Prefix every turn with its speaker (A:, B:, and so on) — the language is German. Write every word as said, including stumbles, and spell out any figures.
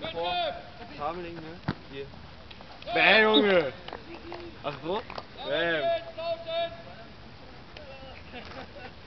A: vor. Traveling, ne? Hier. Bäh, Junge! Ach so? Bäm.